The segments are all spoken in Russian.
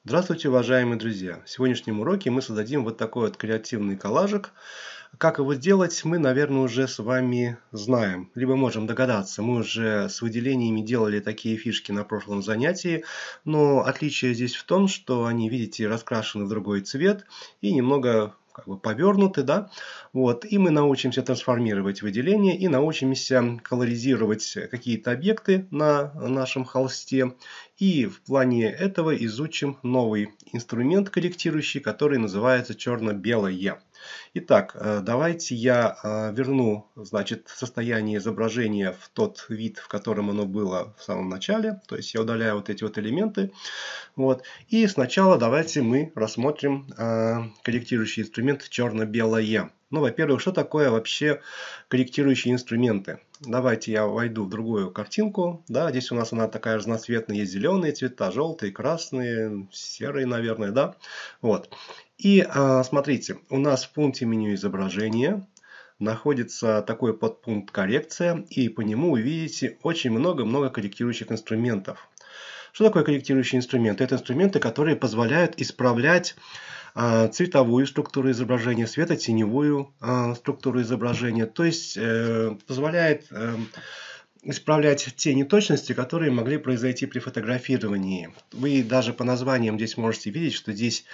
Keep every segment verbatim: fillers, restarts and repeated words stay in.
Здравствуйте, уважаемые друзья! В сегодняшнем уроке мы создадим вот такой вот креативный коллажик. Как его сделать, мы, наверное, уже с вами знаем, либо можем догадаться. Мы уже с выделениями делали такие фишки на прошлом занятии, но отличие здесь в том, что они, видите, раскрашены в другой цвет и немного как бы повернуты, да, вот, и мы научимся трансформировать выделения и научимся колоризировать какие-то объекты на нашем холсте, и в плане этого изучим новый инструмент корректирующий, который называется черно-белое. Итак, давайте я верну, значит, состояние изображения в тот вид, в котором оно было в самом начале, то есть я удаляю вот эти вот элементы. Вот. И сначала давайте мы рассмотрим э, корректирующий инструмент черно-белое. Ну, во-первых, что такое вообще корректирующие инструменты? Давайте я войду в другую картинку. Да, здесь у нас она такая разноцветная, есть зеленые цвета, желтые, красные, серые, наверное, да. Вот. И э, смотрите, у нас в пункте меню изображения находится такой подпункт коррекция, и по нему вы видите очень много-много корректирующих инструментов. Что такое корректирующие инструменты? Это инструменты, которые позволяют исправлять э, цветовую структуру изображения, светотеневую э, структуру изображения. То есть э, позволяет э, исправлять те неточности, которые могли произойти при фотографировании. Вы даже по названиям здесь можете видеть, что здесь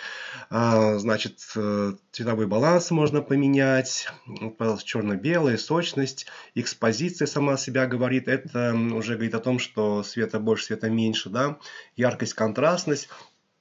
э, значит, э, цветовой баланс можно поменять, черно-белая, сочность, экспозиция сама себя говорит. Это уже говорит о том, что света больше, света меньше, да? Яркость, контрастность.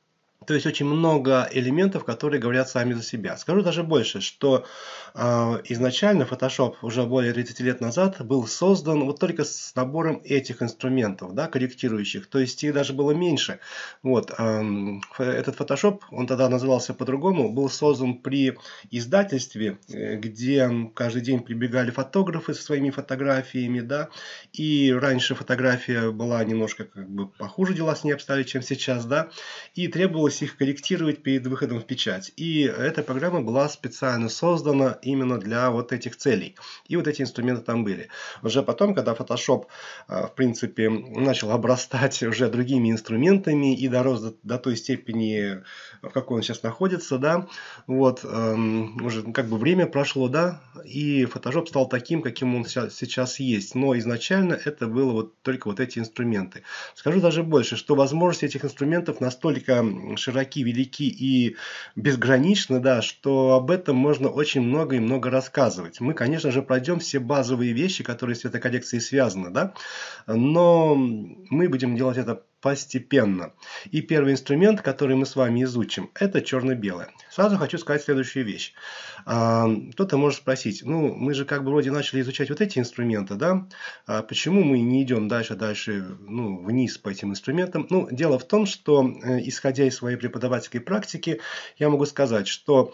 То есть очень много элементов, которые говорят сами за себя. Скажу даже больше, что э, изначально Photoshop уже более тридцати лет назад был создан вот только с набором этих инструментов, да, корректирующих. То есть их даже было меньше. Вот, э, этот Photoshop, он тогда назывался по-другому, был создан при издательстве, где каждый день прибегали фотографы со своими фотографиями, да, и раньше фотография была немножко как бы похуже, дела с ней обстояли, чем сейчас, да, и требовалось их корректировать перед выходом в печать. И эта программа была специально создана именно для вот этих целей. И вот эти инструменты там были. Уже потом, когда Photoshop, в принципе, начал обрастать уже другими инструментами и дорос до, до той степени, в какой он сейчас находится, да, вот, эм, уже как бы время прошло, да, и Photoshop стал таким, каким он сейчас есть. Но изначально это было вот только вот эти инструменты. Скажу даже больше, что возможности этих инструментов настолько широки, велики и безграничны, да, что об этом можно очень много и много рассказывать. Мы, конечно же, пройдем все базовые вещи, которые с цветокоррекцией связаны, да, но мы будем делать это постепенно. И первый инструмент, который мы с вами изучим, это черно-белое. Сразу хочу сказать следующую вещь. Кто-то может спросить, ну, мы же как бы вроде начали изучать вот эти инструменты, да, а почему мы не идем дальше, дальше, ну, вниз по этим инструментам? Ну, дело в том, что, исходя из своей преподавательской практики, я могу сказать, что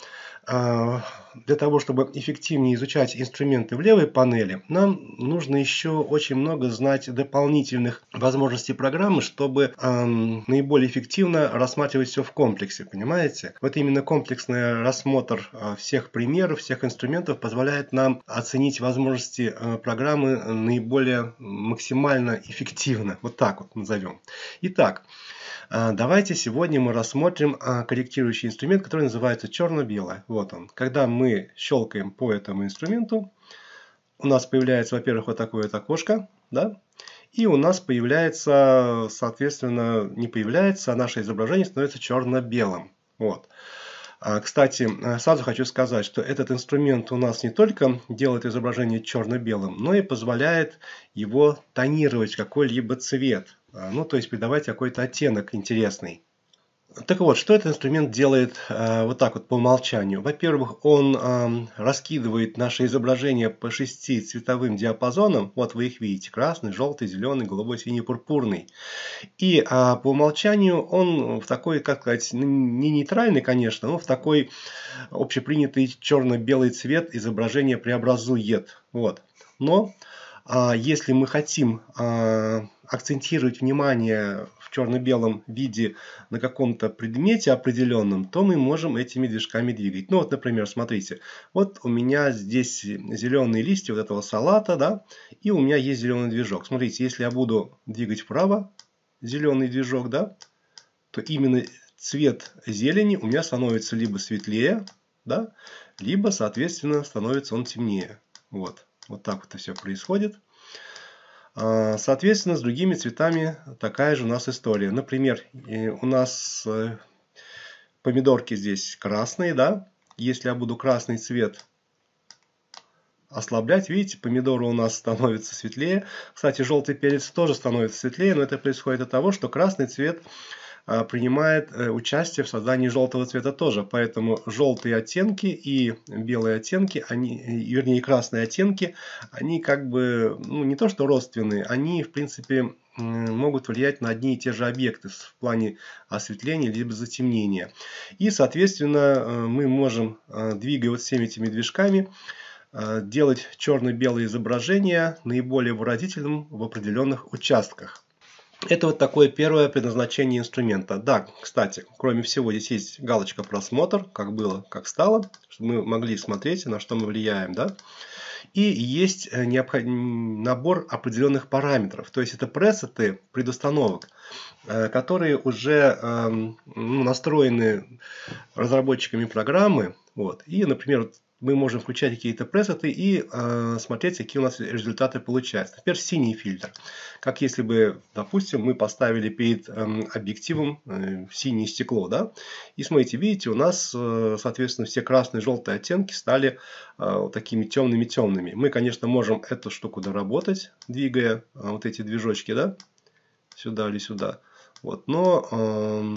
для того, чтобы эффективнее изучать инструменты в левой панели, нам нужно еще очень много знать дополнительных возможностей программы, чтобы э, наиболее эффективно рассматривать все в комплексе, понимаете? Вот именно комплексный рассмотр э, всех примеров, всех инструментов позволяет нам оценить возможности э, программы наиболее максимально эффективно. Вот так вот назовем. Итак, давайте сегодня мы рассмотрим корректирующий инструмент, который называется черно-белое. Вот он. Когда мы щелкаем по этому инструменту, у нас появляется, во-первых, вот такое вот окошко, да, и у нас появляется, соответственно, не появляется, а наше изображение становится черно-белым. Вот. Кстати, сразу хочу сказать, что этот инструмент у нас не только делает изображение черно-белым, но и позволяет его тонировать в какой-либо цвет. Ну, то есть придавать какой-то оттенок интересный. Так вот, что этот инструмент делает э, вот так вот по умолчанию? Во-первых, он э, раскидывает наше изображение по шести цветовым диапазонам. Вот вы их видите. Красный, желтый, зеленый, голубой, синий, пурпурный. И э, по умолчанию он в такой, как сказать, не нейтральный, конечно, но в такой общепринятый черно-белый цвет изображение преобразует. Вот. Но э, если мы хотим э, акцентировать внимание в черно-белом виде на каком-то предмете определенном, то мы можем этими движками двигать. Ну вот, например, смотрите, вот у меня здесь зеленые листья вот этого салата, да, и у меня есть зеленый движок. Смотрите, если я буду двигать вправо зеленый движок, да, то именно цвет зелени у меня становится либо светлее, да, либо, соответственно, становится он темнее. Вот, вот так вот и все происходит. Соответственно, с другими цветами такая же у нас история. Например, у нас помидорки здесь красные, да. Если я буду красный цвет ослаблять, видите, помидоры у нас становятся светлее. Кстати, желтый перец тоже становится светлее, но это происходит от того, что красный цвет принимает участие в создании желтого цвета тоже. Поэтому желтые оттенки и белые оттенки, они, вернее, красные оттенки, они как бы, ну, не то что родственные, они, в принципе, могут влиять на одни и те же объекты в плане осветления либо затемнения. И, соответственно, мы можем, двигая вот всеми этими движками, делать черно-белое изображение наиболее выразительным в определенных участках. Это вот такое первое предназначение инструмента. Да, кстати, кроме всего, здесь есть галочка «Просмотр», как было, как стало, чтобы мы могли смотреть, на что мы влияем, да. И есть необход... набор определенных параметров. То есть это пресеты предустановок, которые уже ну, настроены разработчиками программы. Вот. И, например, мы можем включать какие-то пресеты и э, смотреть, какие у нас результаты получаются. Например, синий фильтр. Как если бы, допустим, мы поставили перед э, объективом э, синее стекло. Да? И смотрите, видите, у нас, э, соответственно, все красные и желтые оттенки стали э, такими темными-темными. Мы, конечно, можем эту штуку доработать, двигая э, вот эти движочки, да? Сюда или сюда. Вот. Но э,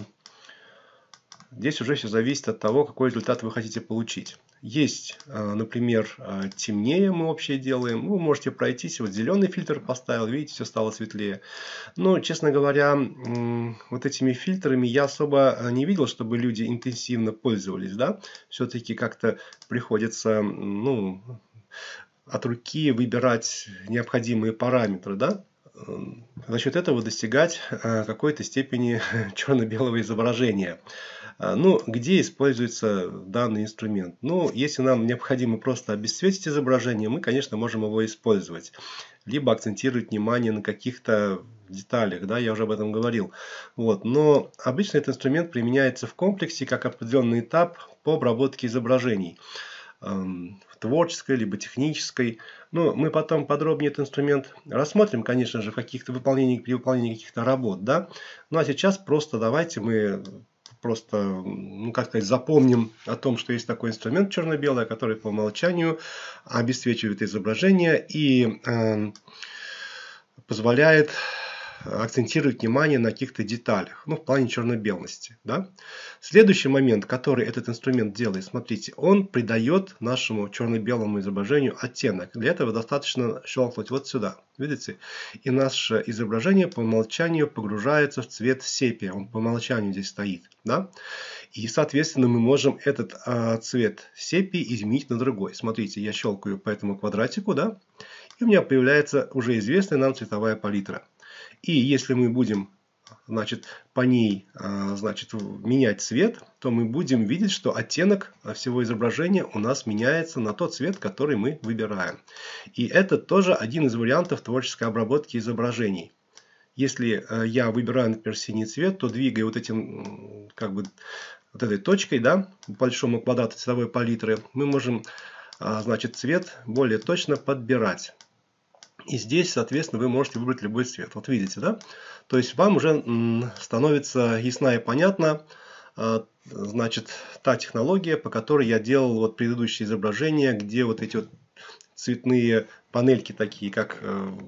здесь уже все зависит от того, какой результат вы хотите получить. Есть, например, темнее мы вообще делаем. Вы можете пройтись. Вот зеленый фильтр поставил, видите, все стало светлее. Но, честно говоря, вот этими фильтрами я особо не видел, чтобы люди интенсивно пользовались. Да? Все-таки как-то приходится, ну, от руки выбирать необходимые параметры, да? За счет этого достигать какой-то степени черно-белого изображения. Ну, где используется данный инструмент? Ну, если нам необходимо просто обесцветить изображение, мы, конечно, можем его использовать. Либо акцентировать внимание на каких-то деталях, да, я уже об этом говорил. Вот. Но обычно этот инструмент применяется в комплексе как определенный этап по обработке изображений. В творческой, либо технической. Но мы потом подробнее этот инструмент рассмотрим, конечно же, в каких-то выполнениях, при выполнении каких-то работ, да. Ну, а сейчас просто давайте мы просто, ну, как сказать, запомним о том, что есть такой инструмент черно-белый, который по умолчанию обесцвечивает изображение и э, позволяет акцентировать внимание на каких-то деталях, ну, в плане черно-белости. Да? Следующий момент, который этот инструмент делает, смотрите, он придает нашему черно-белому изображению оттенок. Для этого достаточно щелкнуть вот сюда, видите? И наше изображение по умолчанию погружается в цвет сепия, он по умолчанию здесь стоит. Да? И, соответственно, мы можем этот а, цвет сепии изменить на другой. Смотрите, я щелкаю по этому квадратику, да? И у меня появляется уже известная нам цветовая палитра. И если мы будем, значит, по ней, значит, менять цвет, то мы будем видеть, что оттенок всего изображения у нас меняется на тот цвет, который мы выбираем. И это тоже один из вариантов творческой обработки изображений. Если я выбираю, например, синий цвет, то двигая вот этим, как бы, вот этой точкой, да, по большому квадрату цветовой палитры, мы можем, значит, цвет более точно подбирать. И здесь, соответственно, вы можете выбрать любой цвет. Вот видите, да? То есть вам уже становится ясна и понятна, значит, та технология, по которой я делал вот предыдущее изображение, где вот эти вот цветные панельки такие, как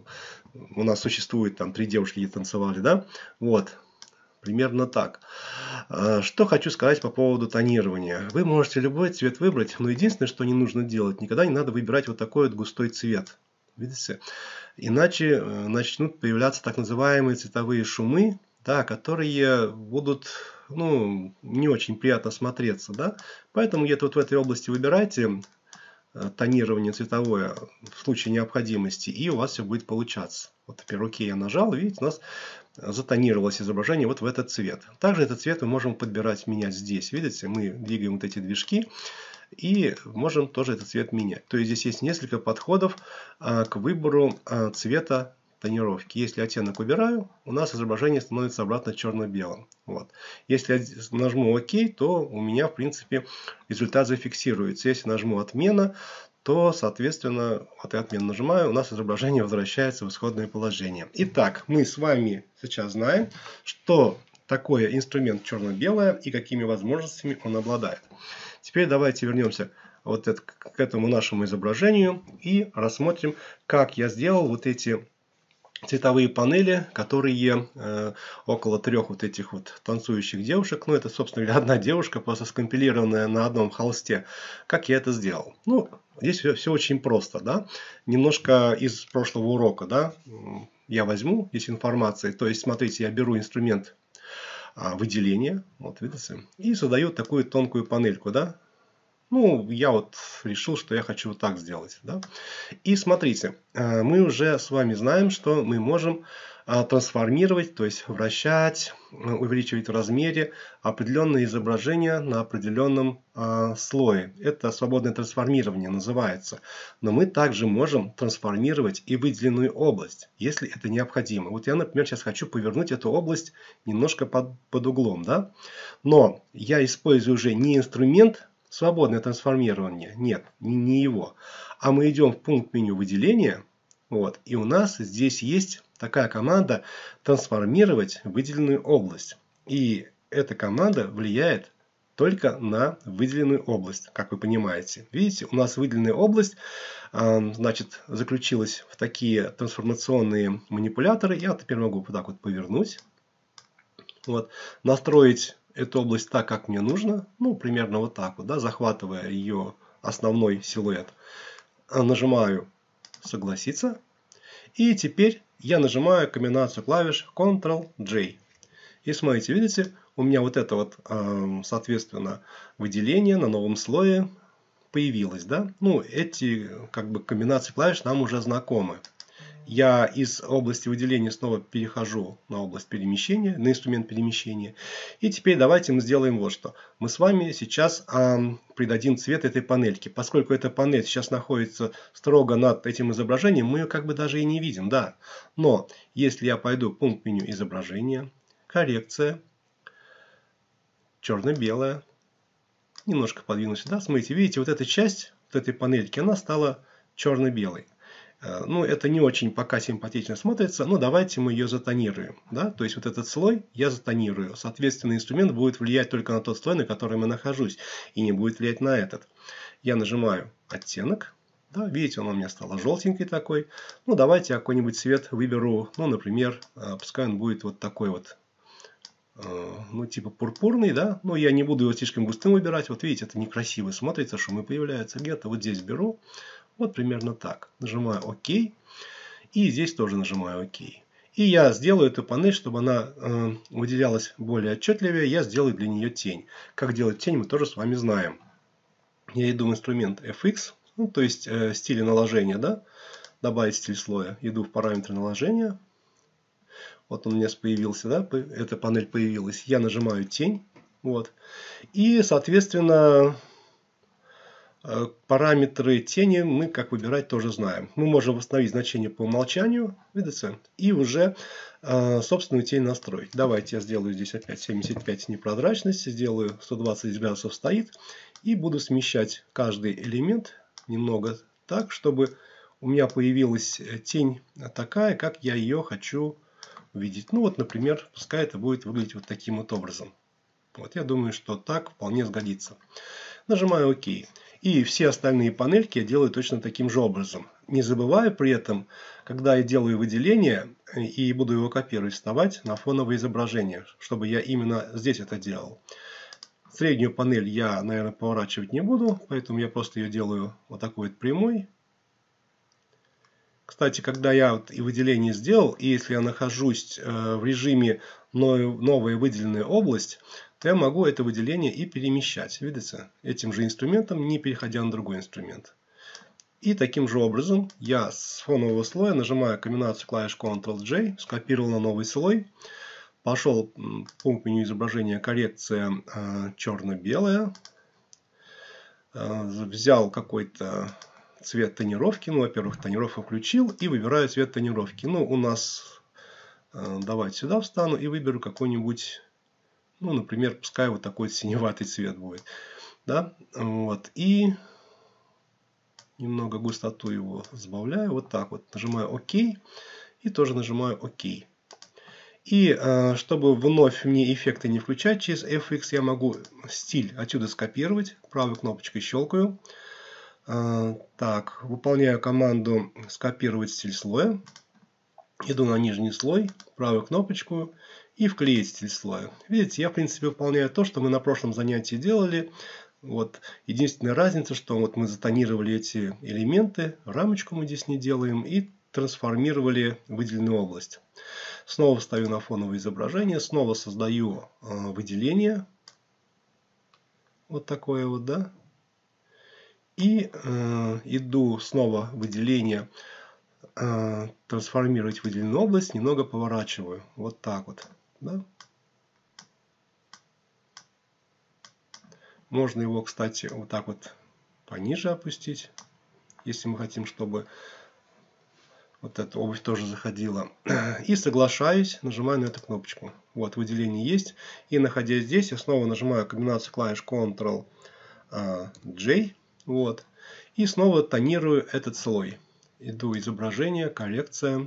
у нас существует, там три девушки, где танцевали, да? Вот. Примерно так. Что хочу сказать по поводу тонирования. Вы можете любой цвет выбрать, но единственное, что не нужно делать, никогда не надо выбирать вот такой вот густой цвет. Видите? Иначе начнут появляться так называемые цветовые шумы, да, которые будут, ну, не очень приятно смотреться. Да? Поэтому где-то вот в этой области выбирайте тонирование цветовое в случае необходимости, и у вас все будет получаться. Вот при руке я нажал, видите, у нас затонировалось изображение вот в этот цвет. Также этот цвет мы можем подбирать, менять здесь. Видите, мы двигаем вот эти движки. И можем тоже этот цвет менять. То есть здесь есть несколько подходов а, к выбору а, цвета тонировки. Если оттенок убираю, у нас изображение становится обратно черно-белым. Вот. Если я нажму ОК, то у меня, в принципе, результат зафиксируется. Если нажму «Отмена», то, соответственно, вот я «Отмену» нажимаю, у нас изображение возвращается в исходное положение. Итак, мы с вами сейчас знаем, что такое инструмент черно-белое и какими возможностями он обладает. Теперь давайте вернемся вот это, к этому нашему изображению и рассмотрим, как я сделал вот эти цветовые панели, которые э, около трех вот этих вот танцующих девушек. Ну, это, собственно говоря, одна девушка, просто скомпилированная на одном холсте. Как я это сделал? Ну, здесь все, все очень просто, да. Немножко из прошлого урока, да, я возьму здесь информации. То есть, смотрите, я беру инструмент а, выделения, вот видите, и создаю такую тонкую панельку, да. Ну, я вот решил, что я хочу вот так сделать. Да? И смотрите, мы уже с вами знаем, что мы можем трансформировать, то есть вращать, увеличивать в размере определенные изображения на определенном слое. Это свободное трансформирование называется. Но мы также можем трансформировать и выделенную область, если это необходимо. Вот я, например, сейчас хочу повернуть эту область немножко под, под углом. Да? Но я использую уже не инструмент, свободное трансформирование. Нет, не, не его. А мы идем в пункт меню выделения. Вот, и у нас здесь есть такая команда трансформировать выделенную область. И эта команда влияет только на выделенную область, как вы понимаете. Видите, у нас выделенная область э, значит, заключилась в такие трансформационные манипуляторы. Я теперь могу вот так вот повернуть. Вот, настроить эту область так, как мне нужно, ну, примерно вот так вот, да, захватывая ее основной силуэт. Нажимаю «Согласиться». И теперь я нажимаю комбинацию клавиш контрол джей. И смотрите, видите, у меня вот это вот, соответственно, выделение на новом слое появилось, да. Ну, эти, как бы, комбинации клавиш нам уже знакомы. Я из области выделения снова перехожу на область перемещения, на инструмент перемещения. И теперь давайте мы сделаем вот что. Мы с вами сейчас э, придадим цвет этой панельке. Поскольку эта панель сейчас находится строго над этим изображением, мы ее как бы даже и не видим. Да. Но если я пойду в пункт меню изображения, коррекция, черно-белая, немножко подвину сюда. Смотрите, видите, вот эта часть вот этой панельки, она стала черно-белой. Ну, это не очень пока симпатично смотрится, но давайте мы ее затонируем. Да? То есть вот этот слой я затонирую. Соответственно, инструмент будет влиять только на тот слой, на котором я нахожусь, и не будет влиять на этот. Я нажимаю оттенок. Да? Видите, он у меня стал желтенький такой. Ну, давайте я какой-нибудь цвет выберу. Ну, например, пускай он будет вот такой вот. Ну, типа пурпурный, да. Но я не буду его слишком густым выбирать. Вот видите, это некрасиво смотрится, шумы появляются. Где-то вот здесь беру. Вот примерно так. Нажимаю ОК. И здесь тоже нажимаю ОК. И я сделаю эту панель, чтобы она э, выделялась более отчетливее. Я сделаю для нее тень. Как делать тень, мы тоже с вами знаем. Я иду в инструмент эф икс, ну, то есть э, стили наложения, да. Добавить стиль слоя. Иду в параметры наложения. Вот он у меня появился, да. Эта панель появилась. Я нажимаю тень. Вот. И, соответственно, параметры тени мы как выбирать тоже знаем. Мы можем восстановить значение по умолчанию, видите, и уже э, собственную тень настроить. Давайте я сделаю здесь опять семьдесят пять непрозрачности, сделаю сто двадцать градусов стоит. И буду смещать каждый элемент немного так, чтобы у меня появилась тень такая, как я ее хочу увидеть. Ну вот, например, пускай это будет выглядеть вот таким вот образом. Вот я думаю, что так вполне сгодится. Нажимаю ОК. И все остальные панельки я делаю точно таким же образом. Не забываю при этом, когда я делаю выделение и буду его копировать, вставать на фоновое изображение, чтобы я именно здесь это делал. Среднюю панель я, наверное, поворачивать не буду, поэтому я просто ее делаю вот такой вот прямой. Кстати, когда я вот и выделение сделал, и если я нахожусь в режиме новая выделенная область, то я могу это выделение и перемещать. Видите? Этим же инструментом, не переходя на другой инструмент. И таким же образом я с фонового слоя нажимаю комбинацию клавиш контрол джей, скопировал на новый слой. Пошел в пункт меню изображения коррекция черно-белая. Взял какой-то цвет тонировки. Ну, во-первых, тонировку включил и выбираю цвет тонировки. Ну, у нас, давайте сюда встану и выберу какой-нибудь, ну, например, пускай вот такой синеватый цвет будет. Да, вот. И немного густоту его сбавляю. Вот так вот. Нажимаю ОК. И тоже нажимаю ОК. И чтобы вновь мне эффекты не включать через эф икс, я могу стиль отсюда скопировать. Правой кнопочкой щелкаю. Так, выполняю команду скопировать стиль слоя. Иду на нижний слой, правую кнопочку и вклеить стиль слоя. Видите, я в принципе выполняю то, что мы на прошлом занятии делали. Вот. Единственная разница, что вот мы затонировали эти элементы, рамочку мы здесь не делаем и трансформировали выделенную область. Снова встаю на фоновое изображение, снова создаю э, выделение. Вот такое вот, да. И э, иду снова в выделение, э, трансформировать выделенную область, немного поворачиваю. Вот так вот, да. Можно его, кстати, вот так вот пониже опустить, если мы хотим, чтобы вот эта обувь тоже заходила. И соглашаюсь, нажимаю на эту кнопочку. Вот, выделение есть. И находясь здесь, я снова нажимаю комбинацию клавиш контрол джей. Вот. И снова тонирую этот слой. Иду изображение, коррекция.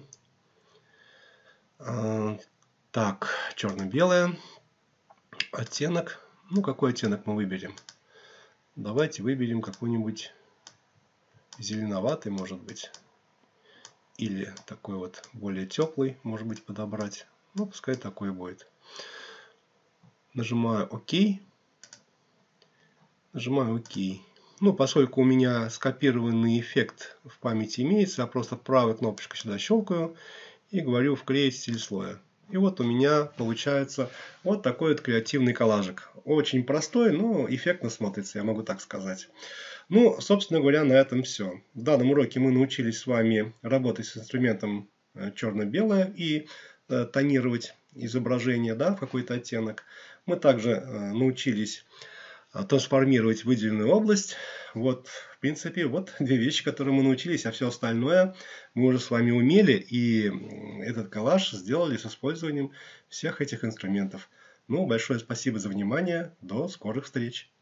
Так, черно-белое. Оттенок. Ну, какой оттенок мы выберем? Давайте выберем какой-нибудь зеленоватый, может быть. Или такой вот более теплый, может быть, подобрать. Ну, пускай такой будет. Нажимаю ОК. Нажимаю ОК. Ну, поскольку у меня скопированный эффект в памяти имеется, я просто правой кнопочкой сюда щелкаю и говорю вклеить стиль слоя. И вот у меня получается вот такой вот креативный коллажик. Очень простой, но эффектно смотрится, я могу так сказать. Ну, собственно говоря, на этом все. В данном уроке мы научились с вами работать с инструментом черно-белое и э, тонировать изображение, да, в какой-то оттенок. Мы также э, научились э, трансформировать выделенную область. Вот, в принципе, вот две вещи, которые мы научились, а все остальное мы уже с вами умели. И этот коллаж сделали с использованием всех этих инструментов. Ну, большое спасибо за внимание. До скорых встреч.